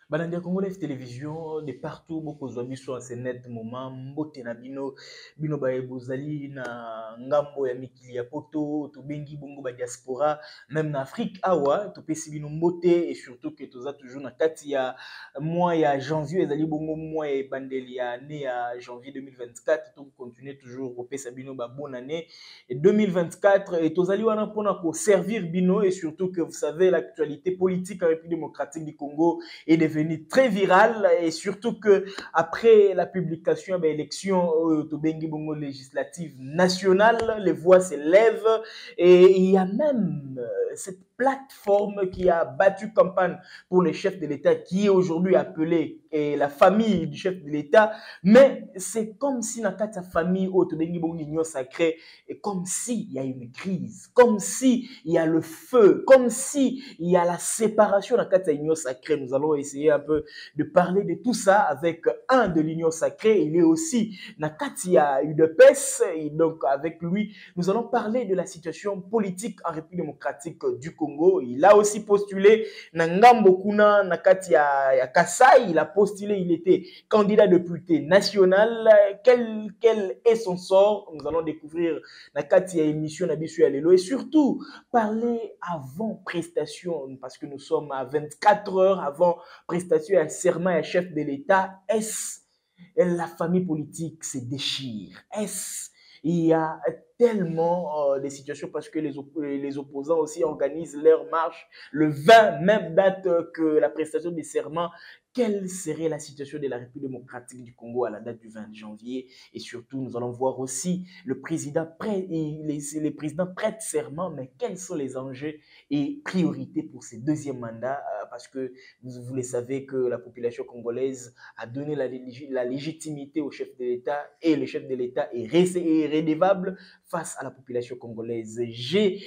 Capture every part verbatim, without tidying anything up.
Banandia Congo Live Télévision de partout beaucoup zombie sur un net moment mbote na bino bino ba bozali na ngambo ya mikili ya poto to bengi bongo ba diaspora même na Afrique awa to pesi bino mbote et surtout que toza toujours na kati ya mois ya janvier ezali bongo mois ya bandeli ya année ya janvier deux mille vingt-quatre to continuer toujours ko pesa bino ba bonne année deux mille vingt-quatre et tozali wana pona ko servir bino et surtout que vous savez l'actualité politique en République démocratique du Congo est devenu très viral et surtout que après la publication de l'élection euh, législative nationale, les voix s'élèvent et il y a même euh, cette plateforme qui a battu campagne pour le chef de l'État qui est aujourd'hui appelé et la famille du chef de l'État, mais c'est comme si dans sa famille autobengi bongo union sacrée et comme si il y a une crise, comme si il y a le feu, comme si il y a la séparation dans sa union sacrée. Nous allons essayer un peu de parler de tout ça avec un de l'union sacrée. Il est aussi Nakatia U D P S et donc avec lui, nous allons parler de la situation politique en République démocratique du Congo. Il a aussi postulé Nangambo Kuna Nakatia ya Kasai. Il a postulé, il était candidat député national. Quel, quel est son sort? Nous allons découvrir Nakatia émission Nabisu Alelo et surtout parler avant prestation parce que nous sommes à vingt-quatre heures avant prestation et serment et chef de l'État. Est-ce la famille politique se déchire? Est-ce il y a tellement euh, de situations parce que les, op les opposants aussi organisent leur marche le vingt, même date que la prestation des serments. Quelle serait la situation de la République démocratique du Congo à la date du vingt janvier? Et surtout, nous allons voir aussi le président prêt, les, les présidents prêtent serment, mais quels sont les enjeux et priorités pour ce deuxième mandat? Parce que vous, vous le savez que la population congolaise a donné la, la légitimité au chef de l'État et le chef de l'État est, est redevable face à la population congolaise. J'ai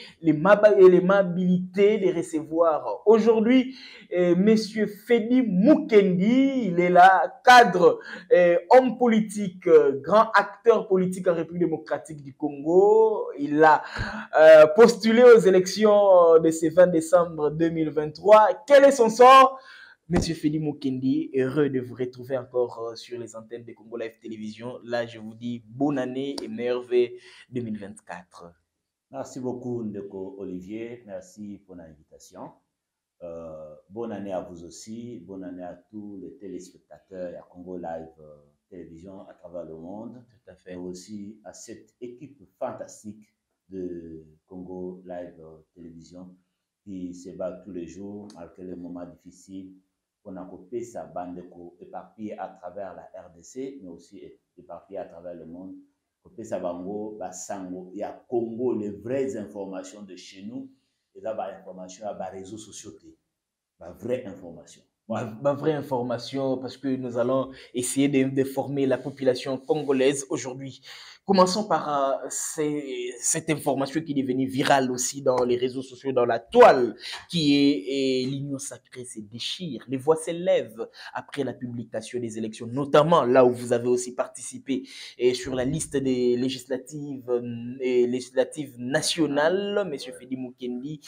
l'aimabilité de recevoir aujourd'hui euh, Monsieur Fedi Mukendi. Il est là, cadre, euh, homme politique, euh, grand acteur politique en République démocratique du Congo. Il a euh, postulé aux élections de ce vingt décembre deux mille vingt-trois. Quel est son sort? Monsieur Fedi Mukendi, heureux de vous retrouver encore sur les antennes de Congo Live Télévision. Là, je vous dis bonne année et meilleurs vœux deux mille vingt-quatre. Merci beaucoup, Ndeko Olivier. Merci pour l'invitation. Euh, bonne année à vous aussi. Bonne année à tous les téléspectateurs à Congo Live euh, Télévision à travers le monde. Tout à fait. Et aussi à cette équipe fantastique de Congo Live euh, Télévision qui se bat tous les jours malgré les moments difficiles. On a coupé sa bande éparpillée à travers la R D C, mais aussi éparpillée à travers le monde. Coupé sa bango, basango, il y a Congo, les vraies informations de chez nous. Et là, bah, information à bah, réseaux sociaux, bah, vraie information. Voilà. Ma, ma vraie information, parce que nous allons essayer de, de former la population congolaise aujourd'hui. Commençons par euh, ces, cette information qui est devenue virale aussi dans les réseaux sociaux, dans la toile, qui est, est l'union sacrée se déchire. Les voix s'élèvent après la publication des élections, notamment là où vous avez aussi participé et sur la liste des législatives, et législatives nationales, M. Fedi Mukendi.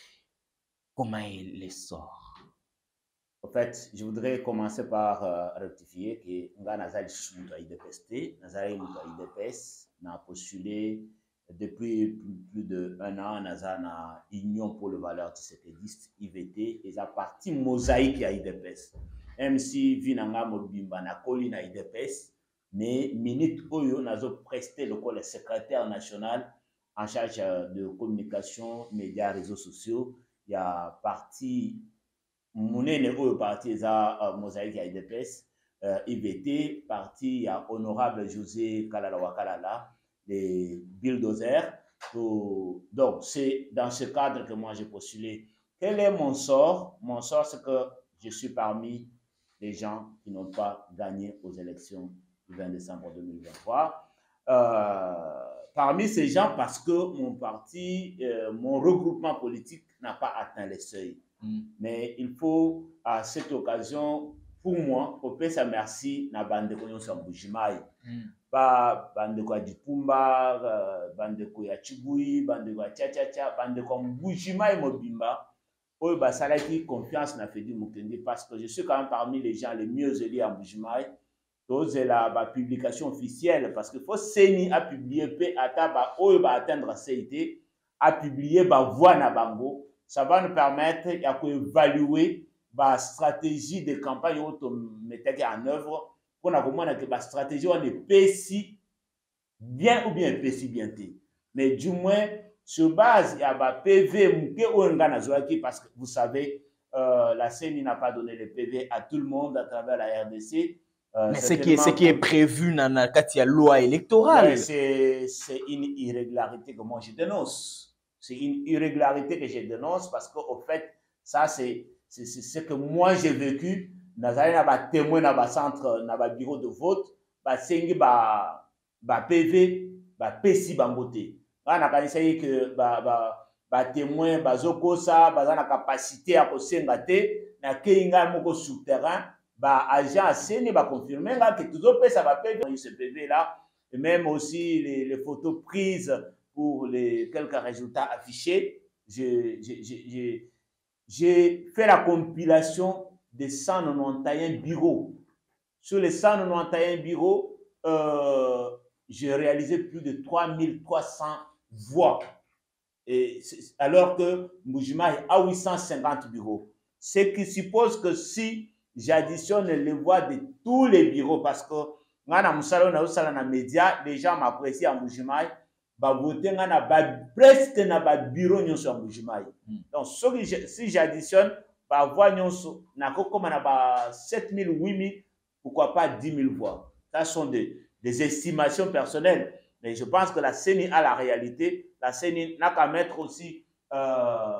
Comment il les sort? En fait, je voudrais commencer par euh, rectifier que nga nazali sous I D P S T, nazali I D P S, n'a postulé depuis plus, plus de un an, nazali na Union pour le valeur tshisekediste I V T, et ça partie mosaïque à I D P S. Même si vinanga mobimba na koli na I D P S, mais minute oyo nazo presté le le secrétaire national en charge de communication, médias, réseaux sociaux, il y a parti Mounene oyo parti eza uh, mosaïque ya I D P S, uh, I V T, parti ya honorable José Kalala Wakalala, les bulldozers. Donc, c'est dans ce cadre que moi j'ai postulé. Quel est mon sort? Mon sort, c'est que je suis parmi les gens qui n'ont pas gagné aux élections du vingt décembre deux mille vingt-trois. Euh, parmi ces gens, parce que mon parti, euh, mon regroupement politique n'a pas atteint les seuils. Mm. Mais il faut, à cette occasion, pour moi, pour ça merci na bande ko nyonso mbujimai. Ba bande ko Dipumba, bande ko ya Chibui, bande ko Cha Cha Cha, bande ko mbujimai mobimba. oui, bah, ça a été confiance n'a fait du Mukendi parce que je suis quand même parmi les gens les mieux élus à Mbujimayi. C'est la bah, publication officielle parce que faut Seni a publié P Ata bah oh bah atteindre C I T a publié bah voix na bango. Ça va nous permettre d'évaluer la stratégie de campagne où mettre en œuvre pour nous comprendre que la stratégie on est P si bien ou bien P si bien. Mais du moins sur base il y a ba P V mouké ou parce que vous savez euh, la C E N I n'a pas donné le P V à tout le monde à travers la R D C. Euh, Mais ce qui, est, ce qui est prévu dans la loi électorale. C'est une irrégularité que moi je dénonce. C'est une irrégularité que je dénonce parce qu'au fait, ça c'est ce que moi j'ai vécu. Dans un témoin dans un centre, dans un bureau de vote, c'est un P V, un P C bangoté. On a essayé que ba témoin bazoko ça baza na capacité à kosengaté na keinga moko souterrain ba agent aseni ba confirmer là que tout autres ça va payer ce P V là et même aussi les, les photos prises pour les quelques résultats affichés. J'ai fait la compilation des cent quatre-vingt-onze bureaux. Sur les cent quatre-vingt-onze bureaux, euh, j'ai réalisé plus de trois mille trois cents voix. Et alors que Mbujimayi a huit cent cinquante bureaux. Ce qui suppose que si j'additionne les voix de tous les bureaux, parce que dans les médias, les gens m'apprécient à Mbujimayi, bah voter presque na ba bureau nyonso à Mbujimayi. Donc si j'additionne ba voix nyonso na comme na ba sept mille, huit mille, pourquoi pas dix mille voix. Ça sont des, des estimations personnelles. Mais je pense que la C E N I a la réalité. La C E N I n'a qu'à mettre aussi euh,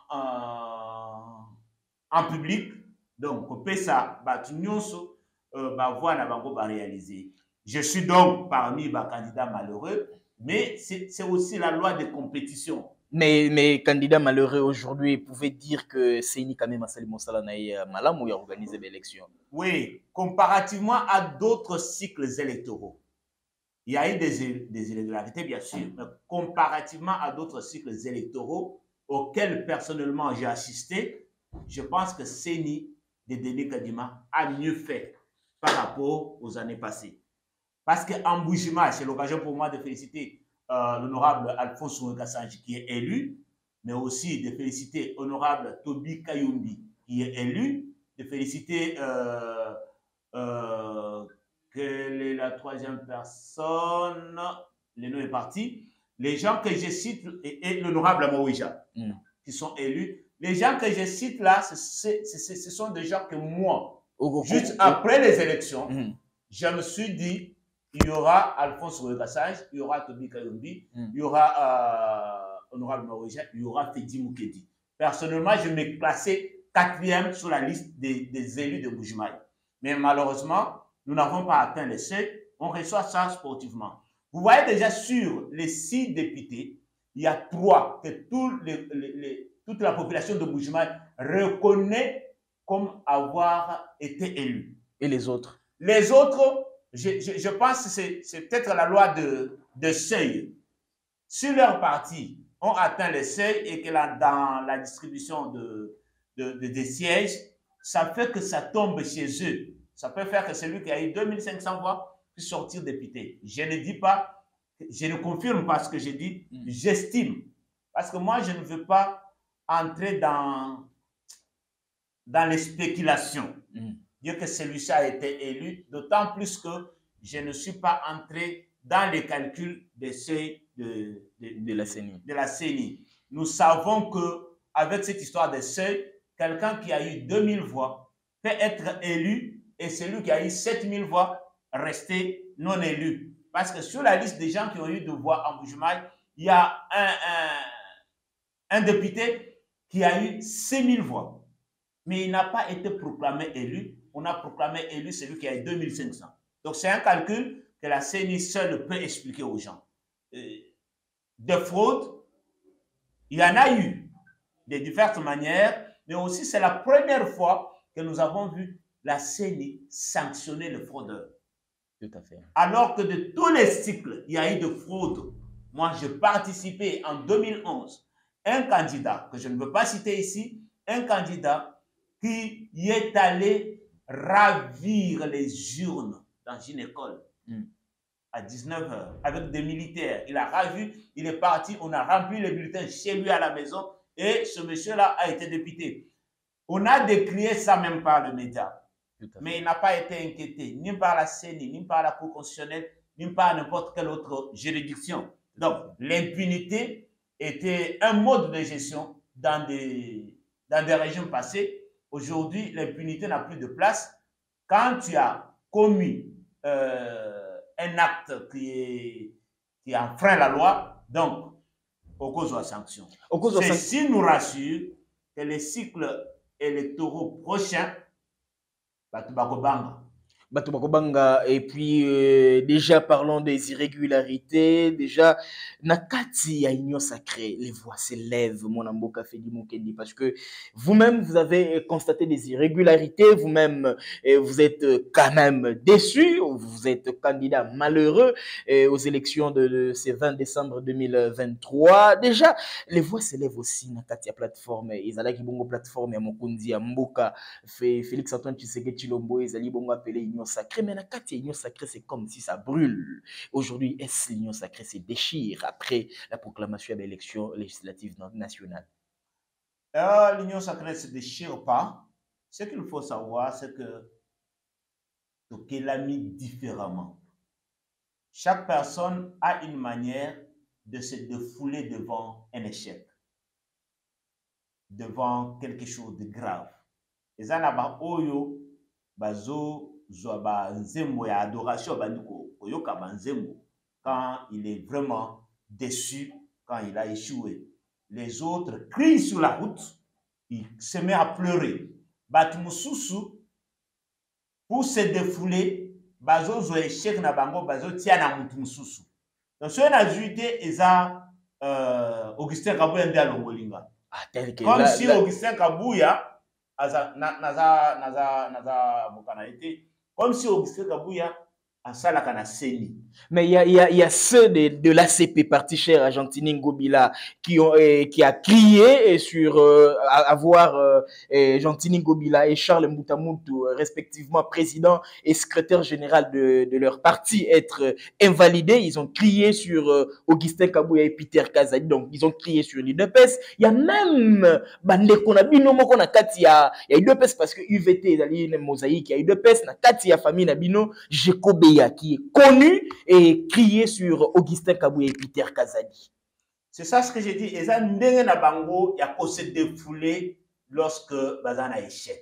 en, en public. Donc, on peut ça, bah, bah, voilà, bah, bah, réaliser. Je suis donc parmi les bah, candidats malheureux, mais c'est aussi la loi de compétition. Mais, mais candidat malheureux aujourd'hui, pouvez dire que C E N I quand même a sali mosala na malam ou a organisé l'élection. Oui, comparativement à d'autres cycles électoraux. Il y a eu des, des irrégularités, bien sûr, mais comparativement à d'autres cycles électoraux auxquels personnellement j'ai assisté, je pense que C E N I de Denis Kadima a mieux fait par rapport aux années passées. Parce qu'en Mbujimayi, c'est l'occasion pour moi de féliciter euh, l'honorable Alphonse Kassanji qui est élu, mais aussi de féliciter l'honorable Toby Kayumbi qui est élu, de féliciter euh, euh, quelle est la troisième personne, le nom est parti, les gens que je cite, et, et l'honorable Mouija, mm. qui sont élus, les gens que je cite là, c est, c est, c est, ce sont des gens que moi, oh, juste oh, après oh. les élections, mm. je me suis dit, il y aura Alphonse Kassanji, il y aura Toby Kayumbi, mm. il y aura euh, honorable Mouija, il y aura Fedi Moukedi. Personnellement, je m'ai classé quatrième sur la liste des, des élus de Mbujimayi. Mais malheureusement, nous n'avons pas atteint les seuils, on reçoit ça sportivement. Vous voyez déjà sur les six députés, il y a trois que tout les, les, les, toute la population de Mbujimayi reconnaît comme avoir été élus. Et les autres? Les autres, je, je, je pense que c'est peut-être la loi de, de seuil. Si leur parti ont atteint les seuils et que là, dans la distribution de, de, de, des sièges, ça fait que ça tombe chez eux. Ça peut faire que celui qui a eu deux mille cinq cents voix puisse sortir député. Je ne dis pas, je ne confirme pas ce que j'ai dit, mm. j'estime. Parce que moi, je ne veux pas entrer dans, dans les spéculations. Mm. Dire que celui-ci a été élu, d'autant plus que je ne suis pas entré dans les calculs des seuils de, de, de, de, la C E N I. de la C E N I. Nous savons qu'avec cette histoire des seuils, quelqu'un qui a eu deux mille voix peut être élu et celui qui a eu sept mille voix resté non élu. Parce que sur la liste des gens qui ont eu de voix en Mbujimayi, il y a un, un, un député qui a eu six mille voix. Mais il n'a pas été proclamé élu. On a proclamé élu celui qui a eu deux mille cinq cents. Donc c'est un calcul que la C E N I seule peut expliquer aux gens. Des fraudes, il y en a eu de diverses manières, mais aussi c'est la première fois que nous avons vu la C E N I sanctionner les fraudeurs. Tout à fait. Alors que de tous les cycles, il y a eu de fraude. Moi, j'ai participé en deux mille onze. Un candidat, que je ne veux pas citer ici, un candidat qui est allé ravir les urnes dans une école mm. à dix-neuf heures avec des militaires. Il a ravi, il est parti, on a rempli les bulletins chez lui à la maison et ce monsieur-là a été député. On a décrié ça même par le média, mais il n'a pas été inquiété ni par la C E N I, ni par la Cour constitutionnelle, ni par n'importe quelle autre juridiction. Donc, l'impunité était un mode de gestion dans des, dans des régimes passés. Aujourd'hui, l'impunité n'a plus de place. Quand tu as commis euh, un acte qui, est, qui enfreint la loi, donc, au cause de la sanction. Ceci nous rassure que les cycles électoraux prochains, Batubakobanga. Batubakobanga, et puis euh, déjà parlons des irrégularités, déjà Nakati ya Union Sacrée, les voix s'élèvent, mon amboka Fedi Mukendi, parce que vous-même vous avez constaté des irrégularités, vous-même vous êtes quand même déçu, vous êtes candidat malheureux euh, aux élections de, de ce vingt décembre deux mille vingt-trois. Déjà, les voix s'élèvent aussi Nakati ya plateforme, Izalaki Bongo plateforme ya Mokundi ya Mboka, Félix Antoine Tshisekedi Tshilombo, Izali Bongo appelé Union Sacrée, mais la carte Union Sacrée, c'est comme si ça brûle. Aujourd'hui, est-ce l'Union Sacrée se déchire après la proclamation de l'élection législative nationale? Euh, L'Union Sacrée ne se déchire pas. Ce qu'il faut savoir, c'est que qu'elle a mis différemment. Chaque personne a une manière de se défouler devant un échec, devant quelque chose de grave. Les anaba oyo bazo zoba nzembo ya adoration bandiko koyoka banzembo quand il est vraiment déçu, quand il a échoué. Les autres crient sur la route, il se met à pleurer. Batumususu pour se défouler bazo zo échec na bango bazo tia na mutumususu. Donc ce na juité eza euh, Augustin Kabouya ndia longolinga. Ah, comme la, si la... Augustin Kabouya Naza, naza, naza, naza, comme si Augustin Kabouya a ça la canacénie. Mais il y a, y a, y a ceux de, de l'A C P, parti cher Argentine Ngobila, qui, ont, eh, qui a crié sur euh, avoir euh, eh, Argentine Ngobila et Charles Mbutamutu, respectivement président et secrétaire général de, de leur parti, être euh, invalidés. Ils ont crié sur euh, Augustin Kabouya et Peter Kazadi, donc ils ont crié sur l'U D P S. Il y a même Bandeko Nabino Moko Nakati, il y a l'U D P S parce que U V T, il y a une mosaïque, il y a l'U D P S, Nakati, il y a famille Nabino, Jekobeya, qui est connu et crié sur Augustin Kabouya et Peter Kazadi. C'est ça ce que j'ai dit. Et ça, ndenge na bango, il y a qu'à se défouler lorsque bazan a échec.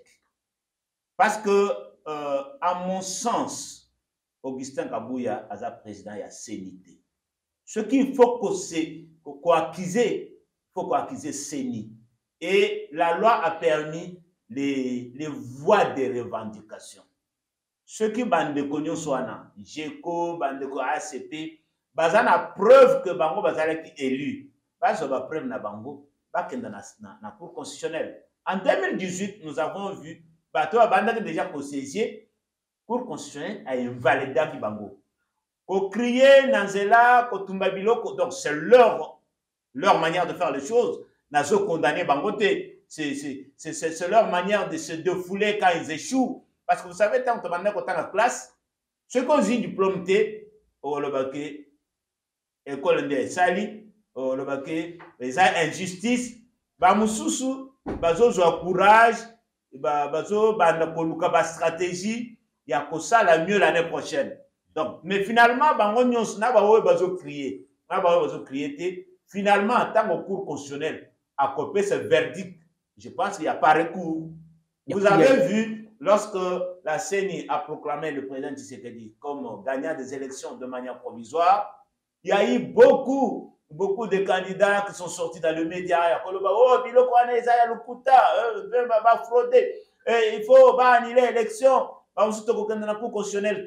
Parce que, euh, à mon sens, Augustin Kabouya a président, il y a sénité. Ce qu'il faut qu'on acquise, il faut qu'on acquise sénité. Et la loi a permis les, les voies de revendication. Ceux qui bande de cognon soana, Géco, bande de A C P, bazan a preuve que bango bazan est élu. Bazan a preuve na bango, bakenda na na cour constitutionnelle. En deux mille dix-huit, nous avons vu bateau a bande déjà conseiller, cour constitutionnelle a invalidé qui bango. Ko crier nanzela, ko tumba biloko, donc c'est leur leur manière de faire les choses. Nazo condamné bangote, c'est c'est c'est leur manière de se défouler quand ils échouent. Parce que vous savez, tant que tu as dans la classe, ceux qui ont eu diplôme T, au Lobake, école de Sali, au Lobake, les injustices, Bamoussou, Bazo, courage, Bazo, Banakoluka, ba stratégie, il y a que ça la mieux l'année prochaine. Donc, mais finalement, Bangonyon, n'a pas Bazo crier, n'a pas Bazo crier, finalement, en tant que cours constitutionnel, à copier ce verdict, je pense qu'il n'y a pas recours. Vous avez vu, lorsque la C E N I a proclamé le président Tshisekedi comme gagnant des élections de manière provisoire, il y a eu beaucoup, beaucoup de candidats qui sont sortis dans le média. Oh, Biloko Aneza Lukuta, va frauder. Il faut annuler l'élection. On se trouve dans la cour constitutionnelle.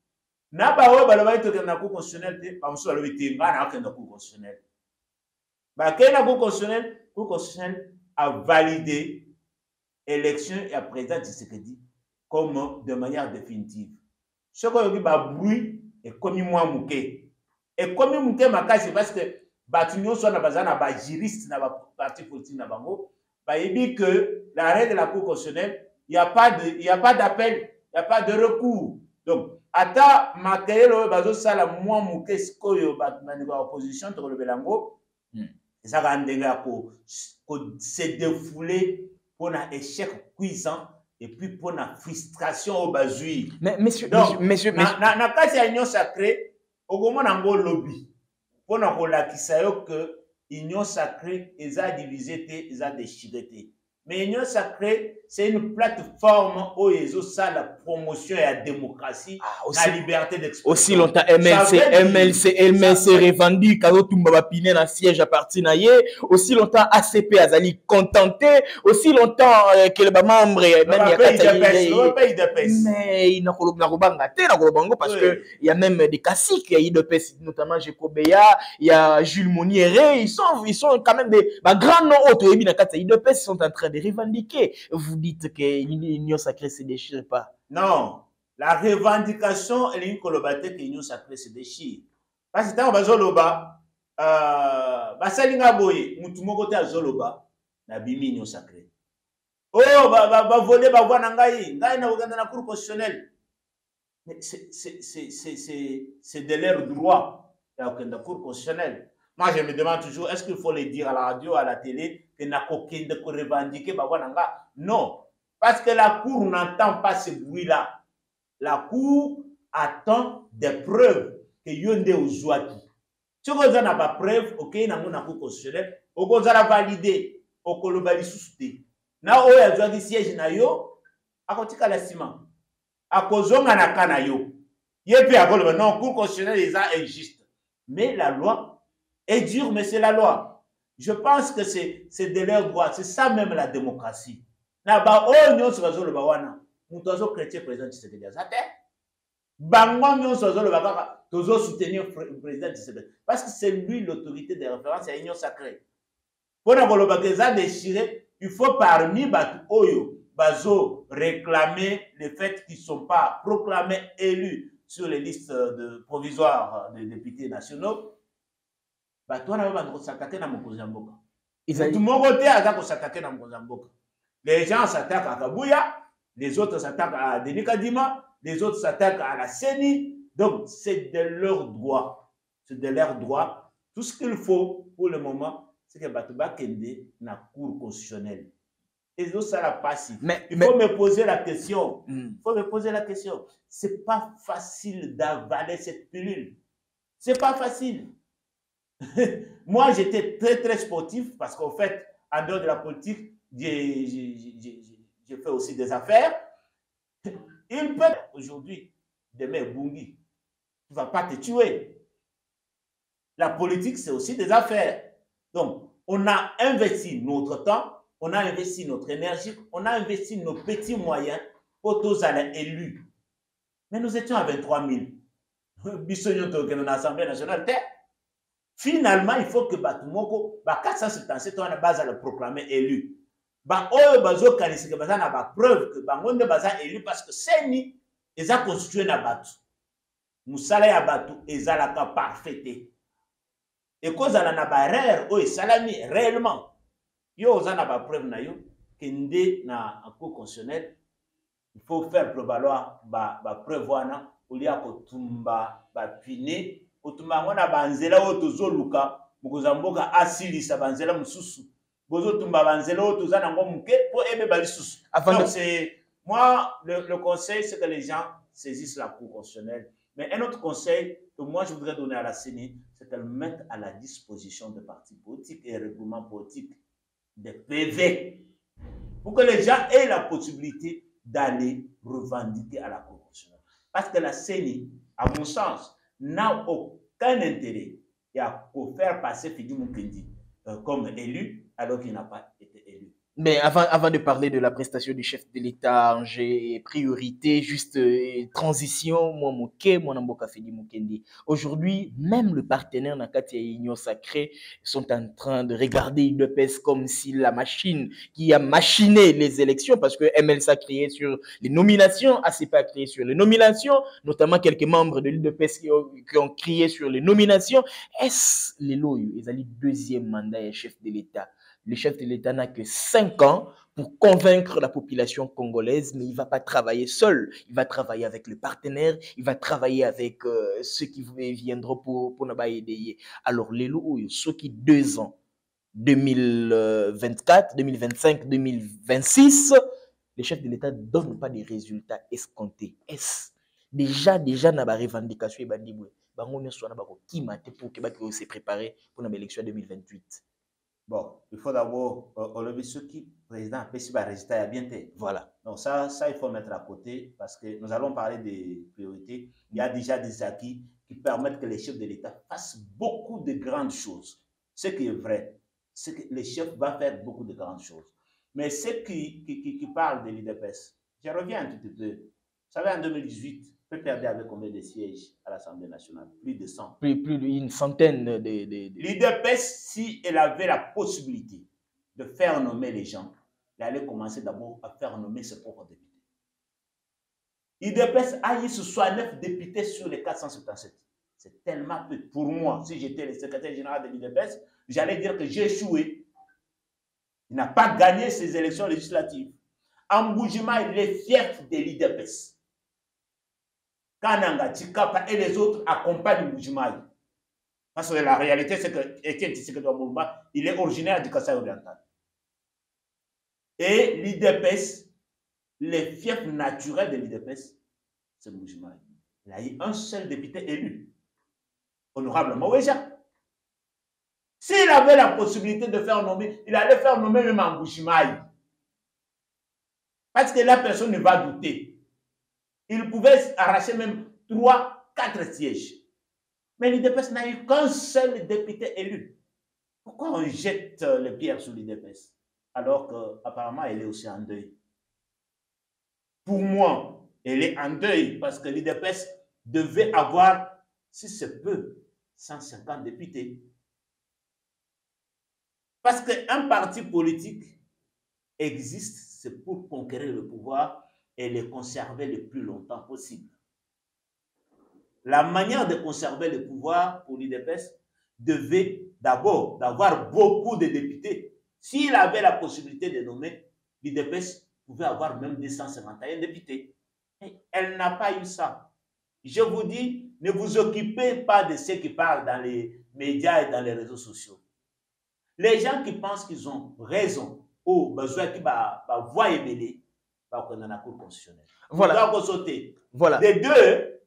Na ba o ba la ba to dans la cour constitutionnelle. Ba muso la biti ngana dans la cour constitutionnelle. Ba ke na cour constitutionnelle, cour constitutionnelle a validé élection et à président Tshisekedi comme de manière définitive. Ce qu'on dit, bah, bruit et comme moi mouké. Et comme mouké, ma c'est parce que Batunyo soit na bazana ba juriste na ba parti politique na bango, il dit que l'arrêt de la Cour constitutionnelle, il n'y a pas d'appel, il n'y a pas de recours. Donc, ata Makayelo bazo sala moi muke skoyo batmani ba opposition to le belango. Ça va se défouler pour un échec cuisant et puis pour une frustration au bazui. Mais monsieur, donc, monsieur, monsieur, na na kasi ya union sacrée, au moment nango lobby pour na kolakisa yo que union sacrée eza divisé te, eza déchiré te. Mais union sacrée, c'est une plateforme où ils ont ça la promotion et la démocratie, ah, aussi, la liberté d'expression. Aussi longtemps, M L C, M L C, M L C revendique, quand tout le monde a un siège à partir de aussi longtemps, A C P a été contenté, aussi longtemps que le membre, même il y a pays de pèse. Mais il n'a pas parce que il y a même des caciques, il y a de pèse, notamment Jekobeya, il y a Jules Monnier, ils sont, ils sont quand même des grands noms autres, ils sont en train de revendiquer. Vous dites que l'union sacrée ne se déchire pas. Non, la revendication est une colobate que l'union sacrée se déchire. Parce que tant que Zoloba, Basalinga Boye, Moutoumoko te Zoloba, na bimi union sacrée. Oh, ba ba ba voler ba voir nangai, ngai na oganda na cour constitutionnelle. Mais c'est c'est c'est c'est c'est de leur droit la cour constitutionnelle. Moi, je me demande toujours, est-ce qu'il faut le dire à la radio, à la télé, que n'a qu'aucun de revendiquer, bah voilà, non. Parce que la Cour n'entend pas ce bruit-là. La Cour attend des preuves que Yonde Ouzouaki. Si vous n'avez pas de preuves, ok, n'a pas Cour constitutionnelle, vous avez validé, au Kolobali sousté. Na o ya zwa siège na yo, akotika la ciment. Akozonga na kana yo. Yepi akoloba non, Cour constitutionnelle est injuste. Mais la loi est dure, mais c'est la loi. Je pense que c'est de leur droit. C'est ça même la démocratie. Là-bas, oh, nous sommes le bawana. Nous sommes chrétiens président Tshisekedi. Bango, nous sommes le bawana. Nous sommes soutenir le président Tshisekedi. Parce que c'est lui l'autorité de référence à l'union sacrée. Pour nous avoir déchiré, il faut parmi Batu Oyo, Bazo, réclamer le fait qu'ils ne sont pas proclamés élus sur les listes de provisoires des députés nationaux. Bah, toi, on va s'attaquer dans mon Kozamboka. Tout le monde va s'attaquer dans mon Kozamboka. Les gens s'attaquent à Kabouya, les autres s'attaquent à Denis Kadima, les autres s'attaquent à la Séni. Donc, c'est de leur droit. C'est de leur droit. Tout ce qu'il faut pour le moment, c'est que Batouba Kende na cour constitutionnelle. Et donc, ça la passe. Mais, il faut mais... me poser la question. Il mm. faut me poser la question. C'est pas facile d'avaler cette pilule. C'est pas facile. Moi, j'étais très, très sportif parce qu'en fait, en dehors de la politique, j'ai fait aussi des affaires. Il peut aujourd'hui, demain, Bungi, tu ne vas pas te tuer. La politique, c'est aussi des affaires. Donc, on a investi notre temps, on a investi notre énergie, on a investi nos petits moyens pour tous aller élus. Mais nous étions à vingt-trois mille. Bissonio dans l'Assemblée nationale. Finalement, il faut que Batumoko, quatre cent soixante-dix-sept ans, on a base à le proclamer élu. Bah, oh, bazo kanisike baza na ba preuve que bangonde baza élu parce que seni eza constitué na batu. Musala ya batu eza la ka parfaite. Et cause ala na ba erreur o esalami réellement. Yo oza na ba preuve na yo kende na cour constitutionnelle. Il faut faire prévaloir ba ba preuve wana olia kotumba ba pine kotumba ngona banzela o tozoluka mukozamboka asilisa banzela mususu. Donc, c'est moi, le, le conseil, c'est que les gens saisissent la Cour constitutionnelle. Mais un autre conseil que moi, je voudrais donner à la C E N I, c'est qu'elle mette à la disposition des partis politiques et règlements politiques des P V pour que les gens aient la possibilité d'aller revendiquer à la Cour constitutionnelle. Parce que la C E N I, à mon sens, n'a aucun intérêt à faire passer Fidi Mukendi euh, comme élu alors qu'il n'a pas été élu. Mais avant, avant de parler de la prestation du chef de l'État, j'ai priorité, juste euh, transition, moi, Moké, moi, Namboka Fedi Mukendi. Aujourd'hui, même le partenaire Nakati et Union Sacrée sont en train de regarder l'U D P S comme si la machine qui a machiné les élections, parce que M L S a créé sur les nominations, A C P a créé sur les nominations, notamment quelques membres de l'U D P S qui ont, qui ont crié sur les nominations. Est-ce les lois, ils ont le deuxième mandat et chef de l'État? Le chef de l'État n'a que cinq ans pour convaincre la population congolaise, mais il ne va pas travailler seul. Il va travailler avec le partenaire, il va travailler avec euh, ceux qui viendront pour, pour nous aider. Alors, les loups, ceux qui deux ans, deux mille vingt-quatre, deux mille vingt-cinq, deux mille vingt-six, les chefs de l'État ne donnent pas des résultats escomptés. Est-ce déjà, déjà, dans la revendication, il dit pour que se préparer pour l'élection deux mille vingt-huit. Bon, il faut d'abord relever ce qui président a résultat bien. Voilà. Donc ça, ça, il faut mettre à côté parce que nous allons parler des priorités. Il y a déjà des acquis qui permettent que les chefs de l'État fassent beaucoup de grandes choses. Ce qui est vrai, c'est que les chefs vont faire beaucoup de grandes choses. Mais ceux qui, qui, qui, qui parlent de l'I D P S, je reviens un petit peu. Vous savez, en deux mille dix-huit, P P R D avait combien de sièges à l'Assemblée nationale? Plus de cent. Plus, plus d'une centaine de... de, de... L'I D P S, si elle avait la possibilité de faire nommer les gens, elle allait commencer d'abord à faire nommer ses propres députés. L'I D P S a eu soixante-neuf députés sur les quatre cent soixante-dix-sept. C'est tellement peu. Pour moi, si j'étais le secrétaire général de l'I D P S, j'allais dire que j'ai échoué. Il n'a pas gagné ces élections législatives. Amboujima, il est fier de l'I D P S. Kananga, Tchikapa et les autres accompagnent Mboujima. Parce que la réalité, c'est que Etienne Tshisekedi Moulumba, il est originaire du Kasaï oriental. Et l'I D P S, les fiefs naturels de l'I D P S, c'est Mboujima. Il a eu un seul député élu, honorable Maouéja. S'il avait la possibilité de faire nommer, il allait faire nommer même Mboujima. Parce que la personne ne va douter. Il pouvait arracher même trois, quatre sièges. Mais l'I D P S n'a eu qu'un seul député élu. Pourquoi on jette les pierres sur l'I D P S alors qu'apparemment elle est aussi en deuil? Pour moi, elle est en deuil parce que l'I D P S devait avoir, si c'est peu, cent cinquante députés. Parce qu'un parti politique existe, c'est pour conquérir le pouvoir et le conserver le plus longtemps possible. La manière de conserver le pouvoir pour l'I D P S devait d'abord d'avoir beaucoup de députés. S'il avait la possibilité de nommer, l'I D P S pouvait avoir même deux cent cinquante et un députés. Et elle n'a pas eu ça. Je vous dis, ne vous occupez pas de ceux qui parlent dans les médias et dans les réseaux sociaux. Les gens qui pensent qu'ils ont raison, ou besoin qui va voir et mêler, va qu'on a la Cour constitutionnelle. Voilà. Voilà. Les deux,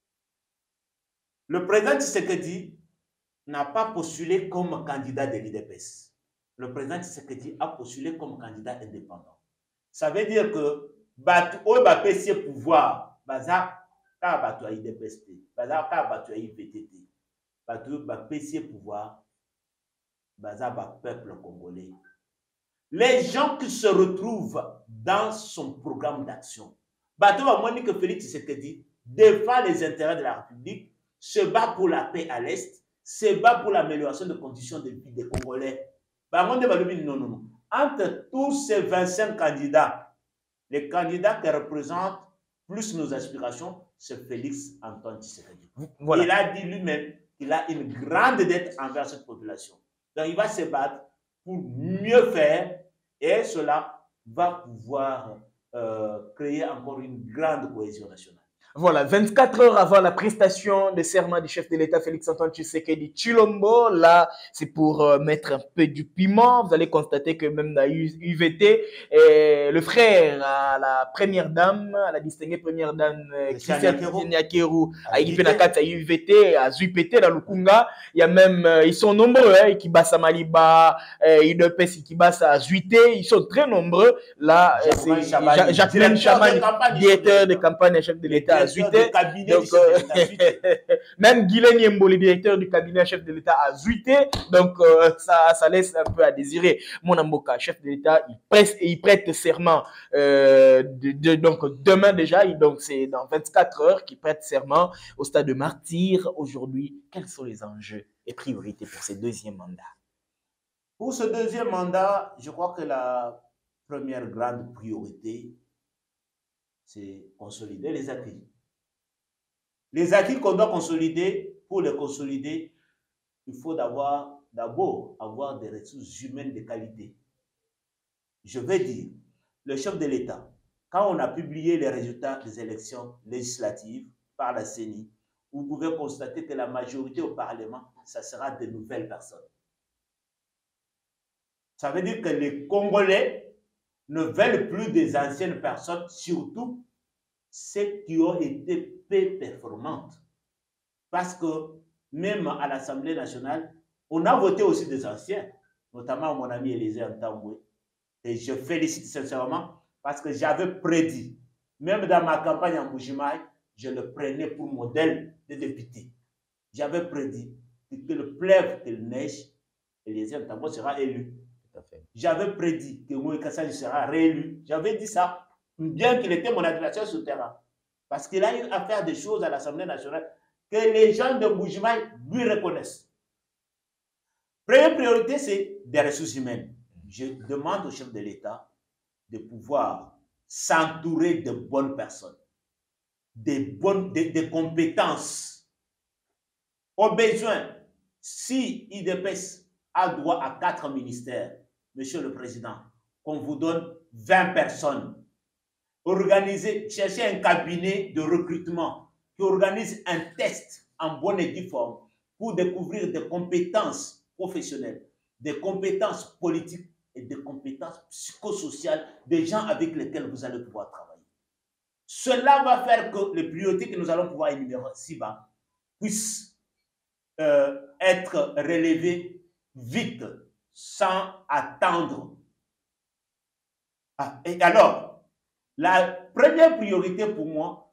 le président Tshisekedi n'a pas postulé comme candidat de l'I D P S. Le président Tshisekedi a postulé comme candidat indépendant. Ça veut dire que Batu va passer pouvoir, baza ka batu a I D P S, baza ka batu a I V T T, Batu va passer pouvoir, baza ba peuple congolais. Les gens qui se retrouvent dans son programme d'action, Batu va moins que Félix Tshisekedi défend les intérêts de la République, se bat pour la paix à l'Est, se bat pour l'amélioration des conditions de vie des Congolais. Non, non, non. Entre tous ces vingt-cinq candidats, les candidats qui représentent plus nos aspirations, c'est Félix Antoine Tshisekedi. Voilà. Il a dit lui-même qu'il a une grande dette envers cette population. Donc il va se battre pour mieux faire et cela va pouvoir euh, créer encore une grande cohésion nationale. Voilà, vingt-quatre heures avant la prestation de serment du chef de l'État Félix Antoine Tshisekedi Tshilombo, là, c'est pour euh, mettre un peu du piment. Vous allez constater que même dans U V T, et le frère à la première dame, à la distinguée première dame, Christiane Nyakeru, à Igipenakata, à U V T, à Zuipete, à Lukunga, il y a même, euh, ils sont nombreux, hein, Ikibasa Maliba, euh, I D P S, Ikibasa à Zuité, ils sont très nombreux. Là, c'est Jacqueline Chamani, directeur de campagne chef de l'État. Zuité. Donc, euh, même Guylaine Yembo, le directeur du cabinet chef de l'État, a Zuité. Donc, euh, ça, ça laisse un peu à désirer. Mon Amboka, chef de l'État, il prête, il prête serment. Euh, de, de, donc, demain déjà, donc c'est dans vingt-quatre heures qu'il prête serment au stade de Martyr. Aujourd'hui, quels sont les enjeux et priorités pour ce deuxième mandat? Pour ce deuxième mandat, je crois que la première grande priorité, c'est consolider les acquis. Les acquis qu'on doit consolider, pour les consolider, il faut d'abord d'abord avoir des ressources humaines de qualité. Je vais dire, le chef de l'État, quand on a publié les résultats des élections législatives par la C E N I, vous pouvez constater que la majorité au Parlement, ça sera de nouvelles personnes. Ça veut dire que les Congolais ne veulent plus des anciennes personnes, surtout ceux qui ont été peu performantes. Parce que même à l'Assemblée nationale, on a voté aussi des anciens, notamment mon ami Élisée Ntambwe. Et je félicite sincèrement parce que j'avais prédit, même dans ma campagne en Bujimaï, je le prenais pour modèle de député. J'avais prédit que le pleuve, que le neige, Élisée Ntambwe sera élu. J'avais prédit que Moïse Kassaj sera réélu. J'avais dit ça, bien qu'il était mon adversaire sur le terrain. Parce qu'il a eu à faire des choses à l'Assemblée nationale que les gens de Bujimaï lui reconnaissent. Première priorité, c'est des ressources humaines. Je demande au chef de l'État de pouvoir s'entourer de bonnes personnes, des bonnes, des, des compétences. Au besoin, si I D P S a droit à quatre ministères, Monsieur le Président, qu'on vous donne vingt personnes, organisez, cherchez un cabinet de recrutement qui organise un test en bonne et due forme pour découvrir des compétences professionnelles, des compétences politiques et des compétences psychosociales des gens avec lesquels vous allez pouvoir travailler. Cela va faire que les priorités que nous allons pouvoir énumérer ci-bas puissent euh, être relevées vite, sans attendre. Ah, et alors, la première priorité pour moi,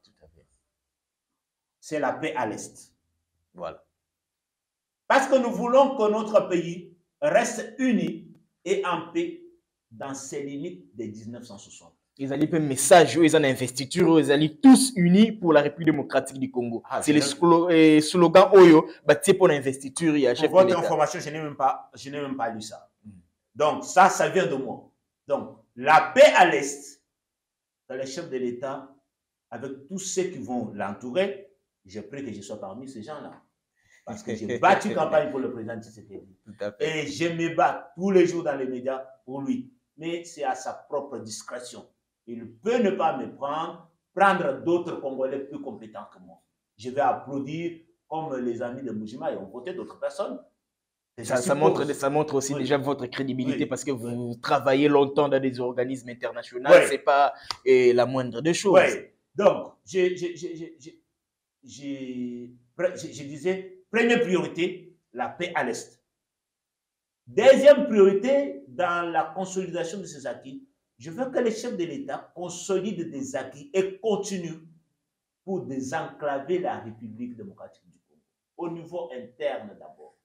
c'est la paix à l'Est. Voilà. Parce que nous voulons que notre pays reste uni et en paix dans ses limites de mille neuf cent soixante. Ils allaient un message, ils ont une investiture, ils allaient tous unis pour la République démocratique du Congo. Ah, c'est le slo slogan Oyo, bâti pour l'investiture. Pour votre information, je n'ai même pas, je n'ai même pas lu ça. Mm. Donc ça, ça vient de moi. Donc la paix à l'Est, dans les chefs de l'État, avec tous ceux qui vont l'entourer, je prie que je sois parmi ces gens-là. Parce que j'ai battu campagne pour le président Tshisekedi. Et je me bats tous les jours dans les médias pour lui. Mais c'est à sa propre discrétion. Il peut ne pas me prendre, prendre d'autres Congolais plus compétents que moi. Je vais applaudir comme les amis de Bujimaï ont voté d'autres personnes. Ça, ça, montre, ça montre aussi oui. déjà votre crédibilité oui. parce que vous oui. travaillez longtemps dans des organismes internationaux. Oui. Ce n'est pas eh, la moindre des choses. Oui. Donc, je, je, je, je, je, je, je, je disais, première priorité, la paix à l'Est. Deuxième priorité, dans la consolidation de ces acquis, je veux que les chefs de l'État consolident des acquis et continuent pour désenclaver la République démocratique du Congo, au niveau interne d'abord.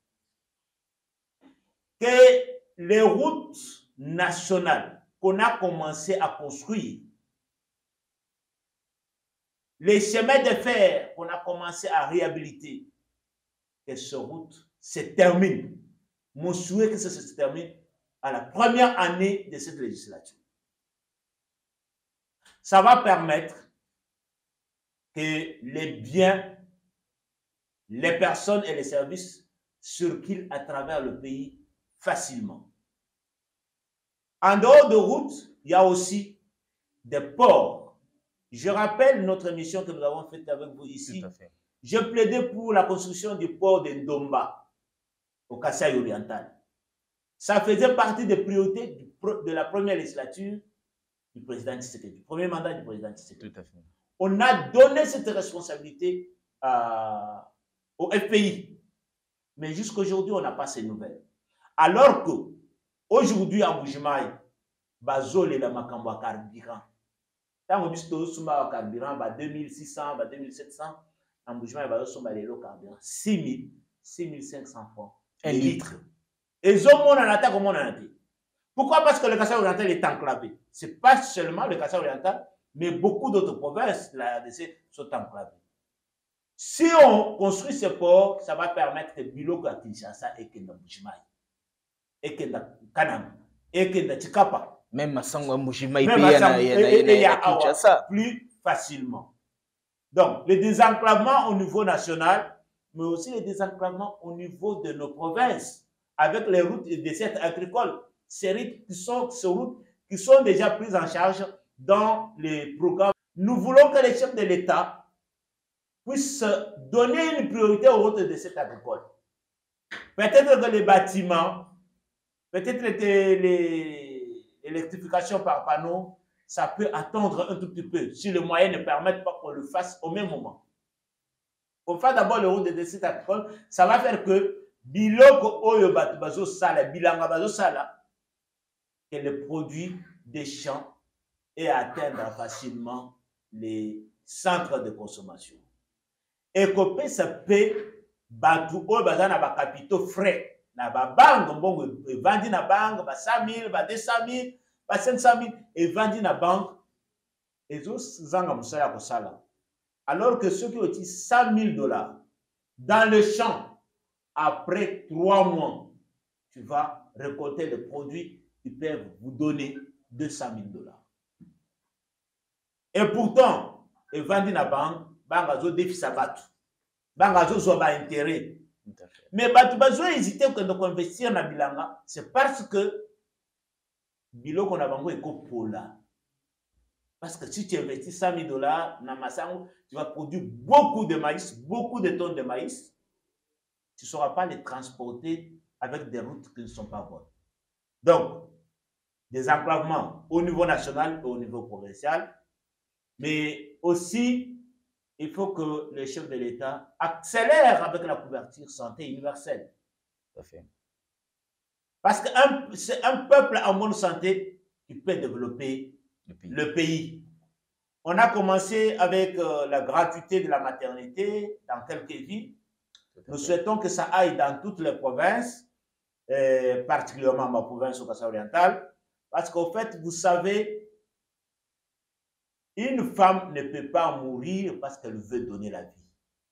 Que les routes nationales qu'on a commencé à construire, les chemins de fer qu'on a commencé à réhabiliter, que ces routes se terminent. Mon souhait que ça se termine à la première année de cette législature. Ça va permettre que les biens, les personnes et les services circulent à travers le pays facilement. En dehors de routes, il y a aussi des ports. Je rappelle notre émission que nous avons faite avec vous ici. Je plaidais pour la construction du port de Ndomba au Kasaï oriental. Ça faisait partie des priorités de la première législature du président Tshisekedi, du premier mandat du président Tshisekedi. Tout à fait. On a donné cette responsabilité à, au F P I. Mais jusqu'à aujourd'hui, on n'a pas ces nouvelles. Alors que, aujourd'hui, en Bujimaï, Bazol et la Makambo à carburant. Tant qu'on dit que carburant, deux mille six cents, deux mille sept cents, en Bujimaï, Bazol et le carburant, six mille, six mille cinq cents francs. Un litre. Et ils ont mon attaque comme on a dit. Pourquoi? Parce que le Kasaï oriental est enclavé. Ce n'est pas seulement le Kasaï oriental, mais beaucoup d'autres provinces de la R D C sont enclavées. Si on construit ce port, ça va permettre que Biloko à Kinshasa et que Bujimaï, et que Kanam, et que Tchikapa, même à Sangwa Bujimaï, et à Kinshasa, plus facilement. Donc, le désenclavement au niveau national, mais aussi le désenclavement au niveau de nos provinces. avec les routes et dessertes agricoles. Ces routes qui sont, ces routes qui sont déjà prises en charge dans les programmes. Nous voulons que les chefs de l'État puissent donner une priorité aux routes et dessertes agricoles. Peut-être que les bâtiments, peut-être l'électrification par panneau, ça peut attendre un tout petit peu, si les moyens ne permettent pas qu'on le fasse au même moment. On fait d'abord le route de dessertes agricoles, ça va faire que biloko oyo batu bazo sala, bilanga bazo sala, que le produit des champs et atteindre facilement les centres de consommation. Et que ça peut batu oyo bazana ba capitaux frais na ba banque bongo vandi na banque ba cent mille ba deux cent mille ba cinq cent mille et vandi na banque et zo zanga musala ko sala. Alors que ceux qui ont dit cent mille dollars dans le champ, après trois mois, tu vas récolter le produit qui peuvent vous donner deux cent mille dollars. Et pourtant, et vendre la banque, banque a défi sa batte. Banque a soit intérêt. Mais tu vas hésiter quand investir dans Bilanga, c'est parce que Bilo qu'on a bango est copola. Parce que si tu investis cent mille dollars dans Massango, tu vas produire beaucoup de maïs, beaucoup de tonnes de maïs. Tu ne sauras pas les transporter avec des routes qui ne sont pas bonnes. Donc, des enclavements au niveau national et au niveau provincial. Mais aussi, il faut que les chefs de l'État accélèrent avec la couverture santé universelle. Tout à fait. Parce que c'est un peuple en bonne santé qui peut développer le pays. Le pays. On a commencé avec euh, la gratuité de la maternité dans quelques villes. Nous souhaitons que ça aille dans toutes les provinces, euh, particulièrement ma province au Kasaï oriental, parce qu'au fait, vous savez, une femme ne peut pas mourir parce qu'elle veut donner la vie.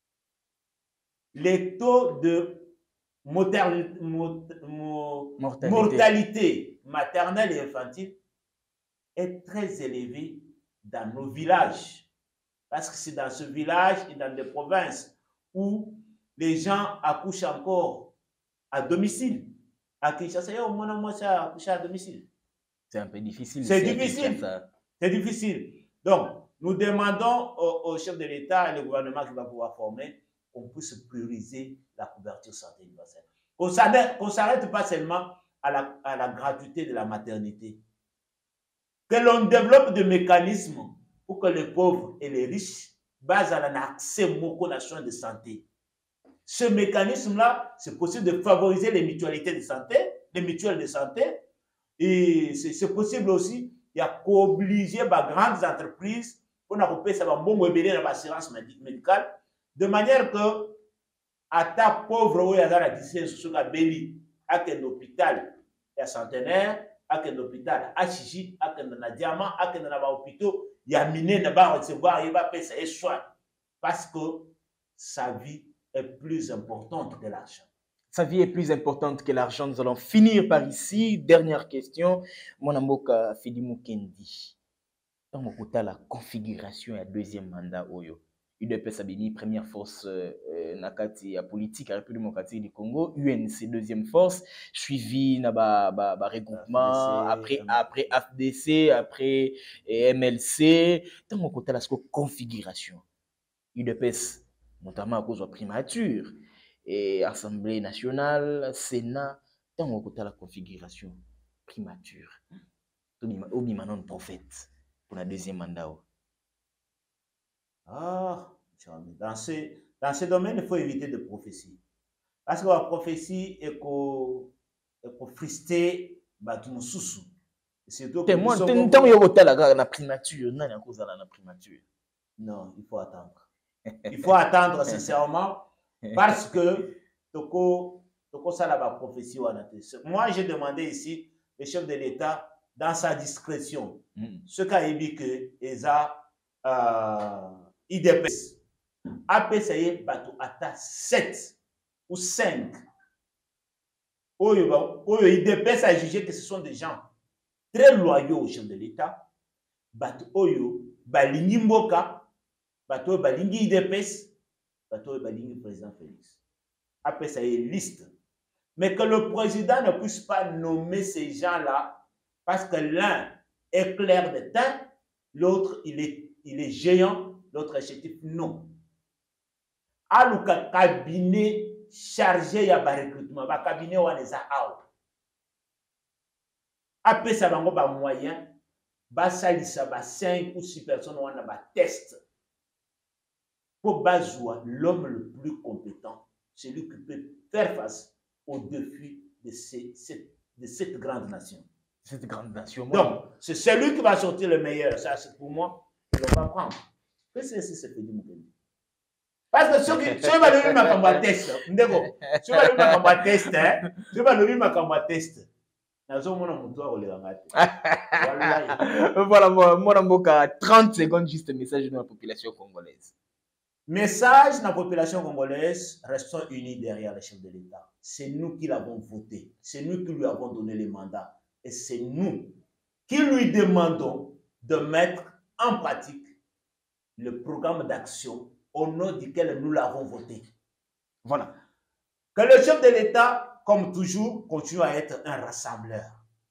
Les taux de mortalité, mortalité. mortalité maternelle et infantile est très élevé dans nos villages. Parce que c'est dans ce village et dans des provinces où les gens accouchent encore à domicile. À Kinshasa, au moins moi ça accoucher à domicile. C'est un peu difficile. C'est difficile. C'est difficile. Donc, nous demandons au, au chef de l'État et au gouvernement qui va pouvoir former qu'on puisse prioriser la couverture santé universelle. Qu'on ne s'arrête pas seulement à la, à la gratuité de la maternité. Que l'on développe des mécanismes pour que les pauvres et les riches basent à un accès aux soins de santé. Ce mécanisme-là, c'est possible de favoriser les mutualités de santé, les mutuelles de santé, et c'est possible aussi, il y a qu'obliger les grandes entreprises pour payer ça va bon l'assurance médicale, de manière que à ta pauvre ou à la distance sur la béli, à un hôpital à centenaire, à un hôpital à Chichi, à un diamant, à un hôpital, il y a miné, il va recevoir, il va payer ses soins, parce que sa vie est plus importante que l'argent. Sa vie est plus importante que l'argent. Nous allons finir par ici. Dernière question. Mon amboka Fidi Mukendi. Dans mon côté, la configuration et le deuxième mandat, Oyo. U D P S Abini, première force euh, Nakati politique à la République démocratique du Congo. U N C, deuxième force. Suivi na ba, ba, ba regroupement. F D C, après, après F D C, après M L C. Dans mon côté, la configuration. U D P S, notamment à cause de la primature. Et Assemblée nationale, Sénat, dans mon côté, la configuration primature. Obi Manon prophète pour le deuxième mandat. Ah, dans ce, dans ce domaine, il faut éviter de prophétie. Parce que la prophétie est qu'on frister Batum Soussou. Moi, tant que vous avez la primature, non, il y a cause de la primature. Non, il faut attendre. Il faut attendre sincèrement. Parce que toko toko ça la prophétie moi j'ai demandé ici le chef de l'État dans sa discrétion mm. ce qu'a dit que eza euh, I D P S a payé bateau ata sept ou cinq oyo oyo I D P S a jugé que ce sont des gens très loyaux au chef de l'État bateau oyo balingi mboka bateau balingi I D P S bateau balingi président Félix. Après ça, il y a une liste. Mais que le président ne puisse pas nommer ces gens-là parce que l'un est clair de teint, l'autre il est, il est géant, l'autre est chétif. Non. Aluka cabinet chargé ya ba recrutement, ba cabinet wana eza awa. Apesa bango ba moyen, ba salisa ba cinq ou six personnes wana ba test. Pour bazwa l'homme le plus compétent, celui qui peut faire face aux défis de, ces, cette, de cette grande nation. Cette grande nation. Donc, c'est celui qui va sortir le meilleur. Ça, c'est pour moi, il va prendre. Qu'est-ce que c'est ce que dit parce que ceux qui ceux va lever ma combat test, ndeko, ceux va lever ma combat test, hein, ceux va lever ma combat test. Nazo mona mutu a kolela ngate. Voilà, moi mboka trente secondes juste message de la population congolaise. Message de la population congolaise, restons unis derrière le chef de l'État. C'est nous qui l'avons voté, c'est nous qui lui avons donné les mandats et c'est nous qui lui demandons de mettre en pratique le programme d'action au nom duquel nous l'avons voté. Voilà. Que le chef de l'État, comme toujours, continue à être un rassembleur.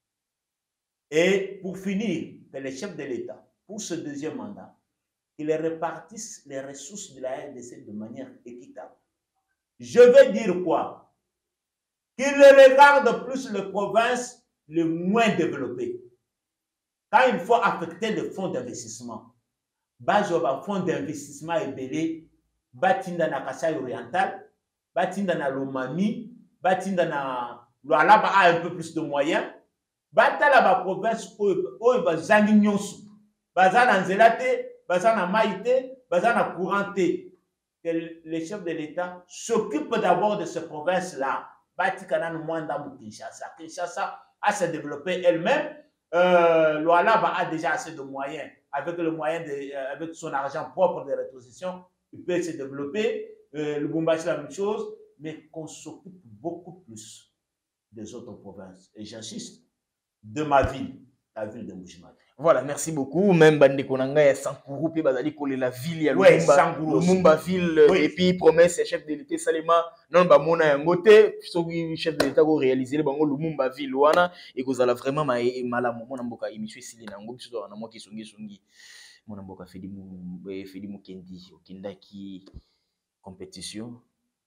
Et pour finir, que le chef de l'État, pour ce deuxième mandat, qu'il répartisse les ressources de la R D C de manière équitable. Je veux dire quoi? Qu'il regarde plus les provinces les moins développées. Quand il faut affecter le fonds d'investissement, bazoba fonds d'investissement est belé, batinda na Kasai oriental, batinda na Lomami, batinda na Lualaba a un peu plus de moyens, batala ba province oyo bazangi nyonso, bazana nzelate, bazana maïté, bazana couranté. Que le chef de l'État s'occupe d'abord de ces provinces-là. Batikana no mwanda mu Kinshasa. Kinshasa a se développé elle-même. Euh, Lualaba a déjà assez de moyens. Avec le moyen de, euh, avec son argent propre de rétrocession, il peut se développer. Euh, le Lubumbashi, la même chose, mais qu'on s'occupe beaucoup plus des autres provinces. Et j'insiste, de ma ville, la ville de Mbuji-Mayi. Voilà, merci beaucoup. Même Bande Konanga et Sankuru, puis Bazali Kole la ville, il y a le Mumba ville, oui. Et puis promesse, chef de l'État Salema, non, bah, mon ngote, chef de l'État qui réaliser le bango le Mumba ville, ouana, et que ça l'a vraiment mal mon amboka, émission ici, n'a ngom, sur un amour qui songi songi, mon amboka fait du mou, fait du mou kendi, au kindaki, compétition,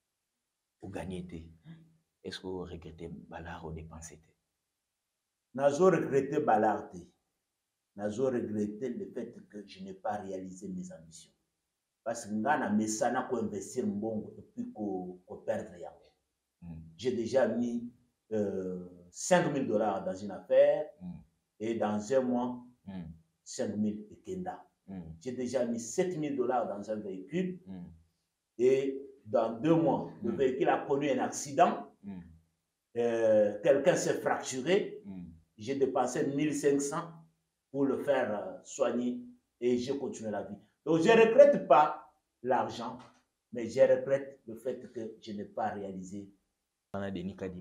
ou gagner. Est-ce que vous regrettez Balard ou dépenser? Nazo regretté Balard. Nazo regretté le fait que je n'ai pas réalisé mes ambitions. Parce que ngana mesana ko investir mbongo et puis ko ko perdre yango. Mm. J'ai déjà mis euh, cinq mille dollars dans une affaire mm. et dans un mois mm. cinq mille et kenda. Mm. J'ai déjà mis sept mille dollars dans un véhicule mm. et dans deux mois le mm. véhicule a connu un accident. Mm. Euh, quelqu'un s'est fracturé. Mm. J'ai dépensé mille cinq cents pour le faire euh, soigner et j'ai continué la vie. Donc je ne regrette pas l'argent, mais je regrette le fait que je n'ai pas réalisé. Euh,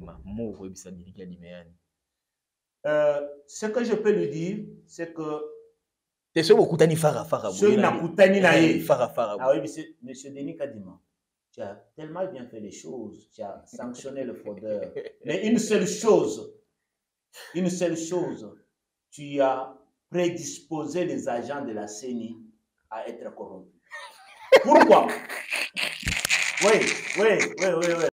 ce que je peux lui dire, c'est que ce Kutani Fara Fara. Ce Nakutani Naye. Fara Fara. Ah oui, monsieur, monsieur Denis Kadima, tu as tellement bien fait les choses, tu as sanctionné le fraudeur. Mais une seule chose, une seule chose, tu as prédisposer les agents de la C E N I à être corrompus. Pourquoi? Oui, oui, oui, oui, oui.